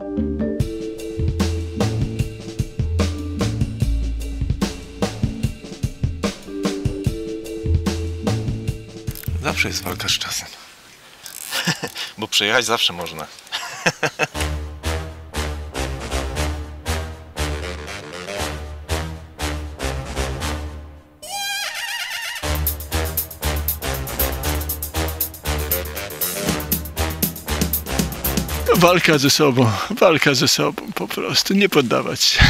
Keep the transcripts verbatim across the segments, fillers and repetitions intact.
Zawsze jest walka z czasem. Bo przejechać zawsze można. Walka ze sobą, walka ze sobą, po prostu, nie poddawać się.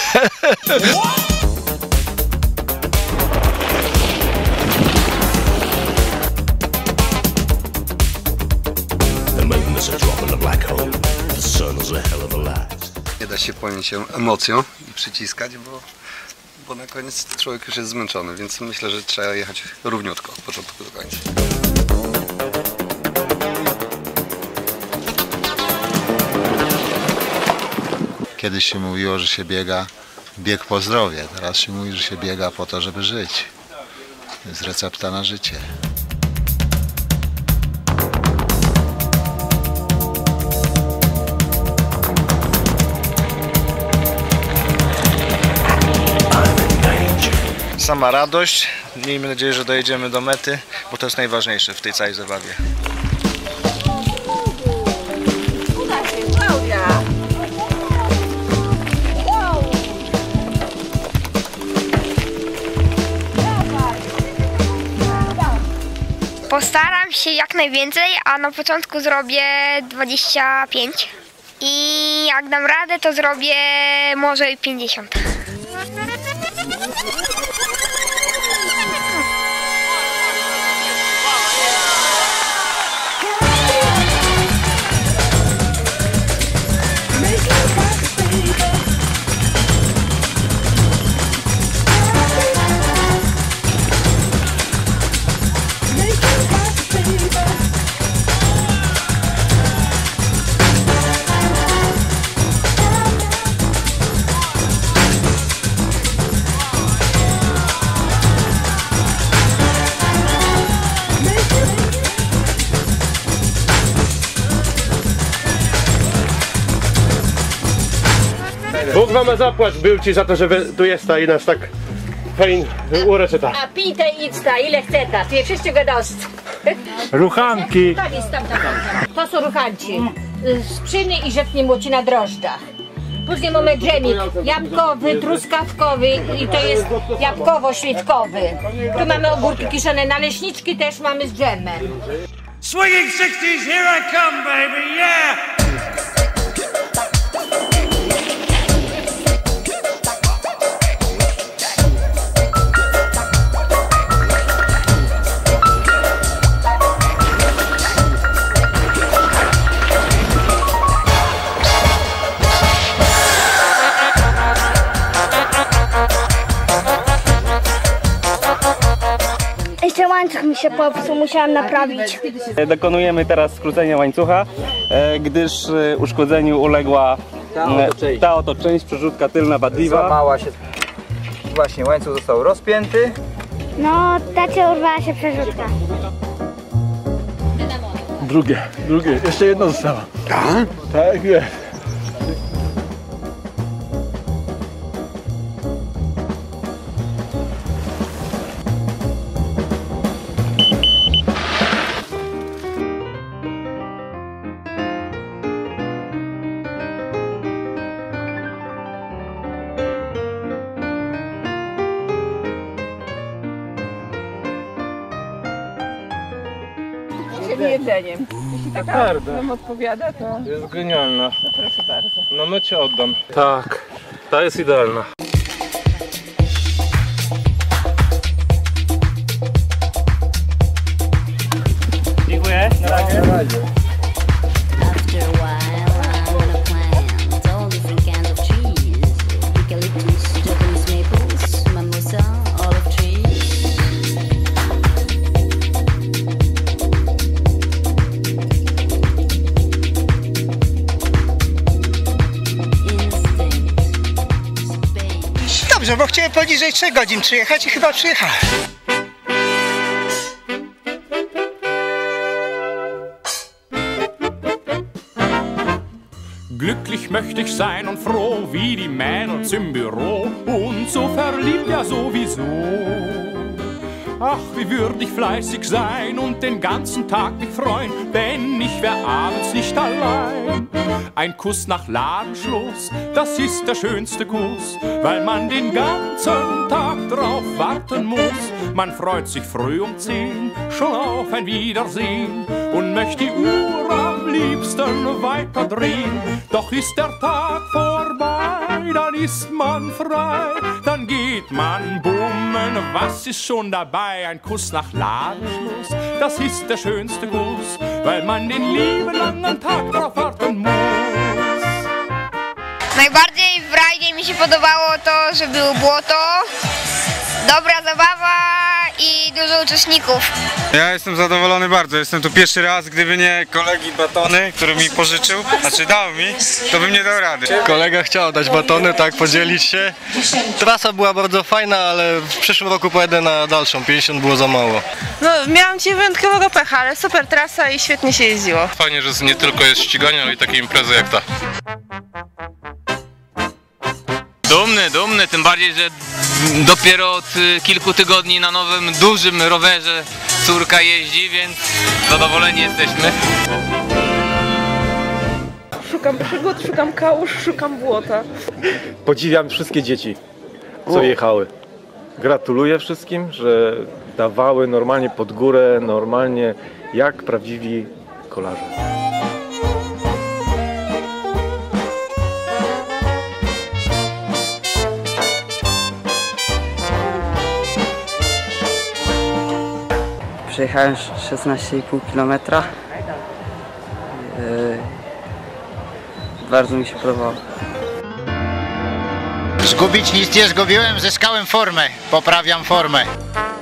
Nie da się pojąć się emocją i przyciskać, bo, bo na koniec człowiek już jest zmęczony, więc myślę, że trzeba jechać równiutko od początku do końca. Kiedyś się mówiło, że się biega bieg po zdrowie, teraz się mówi, że się biega po to, żeby żyć. To jest recepta na życie. Sama radość, miejmy nadzieję, że dojedziemy do mety, bo to jest najważniejsze w tej całej zabawie. Postaram się jak najwięcej, a na początku zrobię dwadzieścia pięć i jak dam radę, to zrobię może pięćdziesiąt. Bóg wam zapłać, był ci za to, że tu jest ta i nas tak fajnie uroczyta. A pijte idź ta, ile chce ta, tu wszyscy go dost. Ruchanki. To są ruchanci. Z pszyny i rzepnie młoci na drożdżach. Później mamy dżemik jabłkowy, truskawkowy i to jest jabłkowo-śliwkowy. Tu mamy ogórki kiszone, naleśniczki też mamy z dżemem. Swinging sixties, here I come, baby, yeah! Jeszcze łańcuch mi się popsuł, musiałam naprawić. Dokonujemy teraz skrócenia łańcucha, gdyż uszkodzeniu uległa ta oto część, przerzutka tylna wadliwa. Złamała się. Właśnie łańcuch został rozpięty. No, tacie urwała się przerzutka. Drugie, drugie, jeszcze jedno zostało. Tak? Tak jest. Jedzeniem. Jeśli taka nam odpowiada, to jest genialna. To proszę bardzo. No my cię oddam. Tak, ta jest idealna. Dziękuję. Na razie. Na razie. Dobrze, bo chciałem poniżej trzech godzin przyjechać i chyba przyjechałem. Glücklich möchte ich sein und froh wie die Mädels im Büro und so verliebt ja sowieso. Ach, wie würd ich fleißig sein und den ganzen Tag mich freuen, denn ich wär abends nicht allein. Ein Kuss nach Ladenschluss, das ist der schönste Kuss, weil man den ganzen Tag drauf warten muss. Man freut sich früh um zehn schon auf ein Wiedersehen und möchte die Uhr am liebsten weiterdrehen. Doch ist der Tag vorbei, dann ist man frei, dann geht man bummen, was ist schon dabei? Ein Kuss nach Ladenschluss, das ist der schönste Kuss, weil man den lieben langen Tag drauf warten muss. Najbardziej w rajdzie mi się podobało to, że było błoto, dobra zabawa i dużo uczestników. Ja jestem zadowolony bardzo, jestem tu pierwszy raz, gdyby nie kolegi batony, który mi pożyczył, znaczy dał mi, to bym nie dał rady. Kolega chciał dać batony, tak, podzielić się. Trasa była bardzo fajna, ale w przyszłym roku pojedę na dalszą, pięćdziesiąt było za mało. No, miałam dzisiaj wyjątkowego pecha, ale super trasa i świetnie się jeździło. Fajnie, że nie tylko jest ściganie, ale i takie imprezy jak ta. Dumny, dumny, tym bardziej, że dopiero od kilku tygodni na nowym, dużym rowerze córka jeździ, więc zadowoleni jesteśmy. Szukam przygód, szukam kałuż, szukam błota. Podziwiam wszystkie dzieci, co jechały. Gratuluję wszystkim, że dawały normalnie pod górę, normalnie jak prawdziwi kolarze. Przejechałem szesnaście i pół kilometra. Yy, bardzo mi się podobało. Zgubić nic nie zgubiłem, zyskałem formę, poprawiam formę.